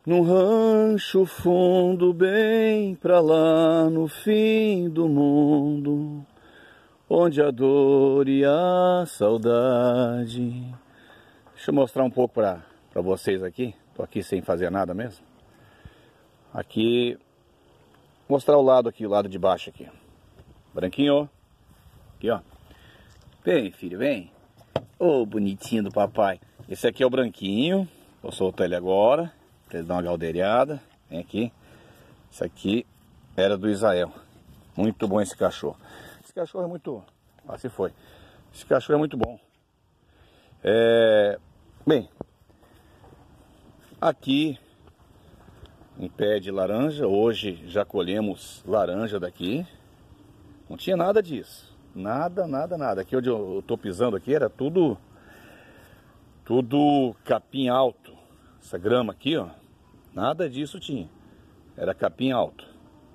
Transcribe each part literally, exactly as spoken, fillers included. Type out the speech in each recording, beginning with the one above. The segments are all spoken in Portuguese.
Num rancho fundo bem pra lá no fim do mundo, onde a dor e a saudade. Deixa eu mostrar um pouco pra, pra vocês aqui. Tô aqui sem fazer nada mesmo. Aqui, mostrar o lado aqui, o lado de baixo aqui. Branquinho, aqui ó. Vem filho, vem. Ô, oh, bonitinho do papai. Esse aqui é o branquinho. Vou soltar ele agora, pra ele dar uma galdeirada. Vem aqui. Esse aqui era do Israel. Muito bom esse cachorro. Esse cachorro é muito... Ah, se foi. Esse cachorro é muito bom. É... Bem, aqui um pé de laranja. Hoje já colhemos laranja daqui. Não tinha nada disso. Nada, nada, nada. Aqui onde eu tô pisando aqui era tudo... Tudo capim alto. Essa grama aqui, ó. Nada disso tinha. Era capim alto.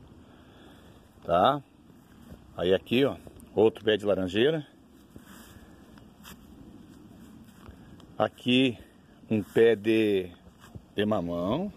Tá? Aí aqui, ó. Outro pé de laranjeira. Aqui um pé de, de mamão.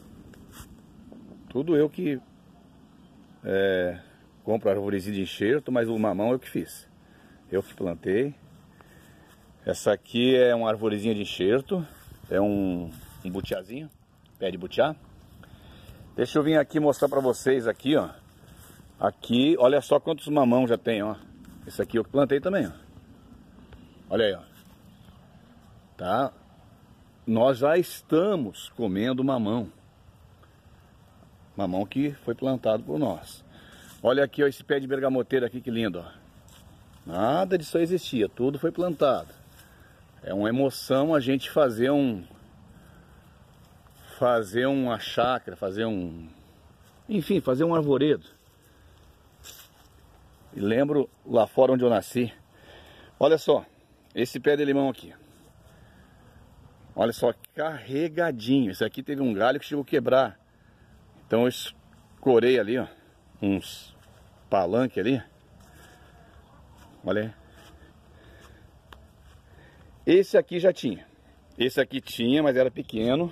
Tudo eu que é, compro arvorezinha de enxerto, mas o mamão eu que fiz. Eu que plantei. Essa aqui é uma arvorezinha de enxerto. É um, um butiazinho. Pé de butiá. Deixa eu vir aqui mostrar pra vocês aqui, ó. Aqui, olha só quantos mamão já tem, ó. Esse aqui eu que plantei também, ó. Olha aí, ó. Tá? Nós já estamos comendo mamão. Mamão que foi plantado por nós. Olha aqui, ó, esse pé de bergamoteiro aqui, que lindo, ó. Nada disso existia, tudo foi plantado. É uma emoção a gente fazer um... Fazer uma chácara, fazer um... Enfim, fazer um arvoredo. E lembro lá fora onde eu nasci. Olha só, esse pé de limão aqui. Olha só, carregadinho. Esse aqui teve um galho que chegou a quebrar. Então eu escorei ali, ó, uns palanques ali. Olha aí. Esse aqui já tinha. Esse aqui tinha, mas era pequeno.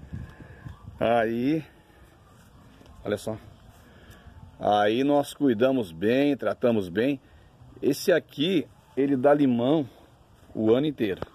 Aí, olha só. Aí nós cuidamos bem, tratamos bem. Esse aqui, ele dá limão o ano inteiro.